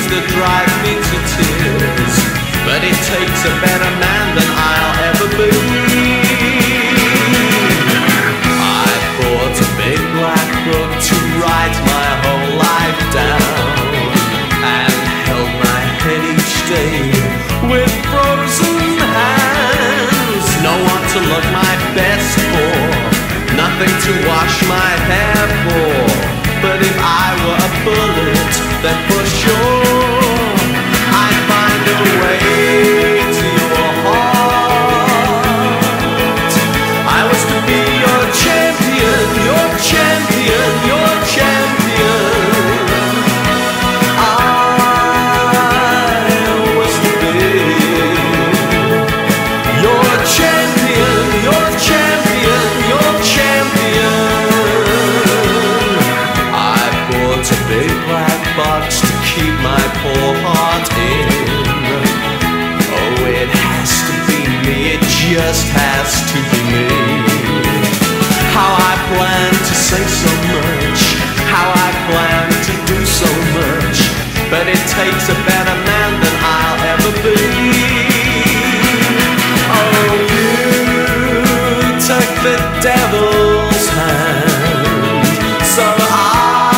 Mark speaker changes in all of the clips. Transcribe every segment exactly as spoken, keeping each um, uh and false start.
Speaker 1: that drive me to tears, but it takes a better man than I'll ever be. I bought a big black book to write my whole life down, and held my head each day with frozen hands. No one to look my best for, nothing to wash my hair for. But if I were a bullet, then for sure I'd find a way to your heart. I was to be your champion, your champion, your champion. I was to be your champion, your champion, your champion. A big black box to keep my poor heart in. Oh, it has to be me, it just has to be me. How I plan to say so much, how I plan to do so much, but it takes a better man than I'll ever be. Oh, you took the devil's hand, so I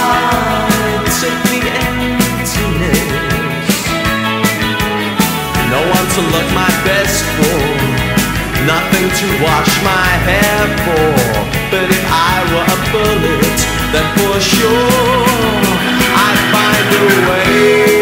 Speaker 1: to look my best for, nothing to wash my hair for. But if I were a bullet, then for sure I'd find a way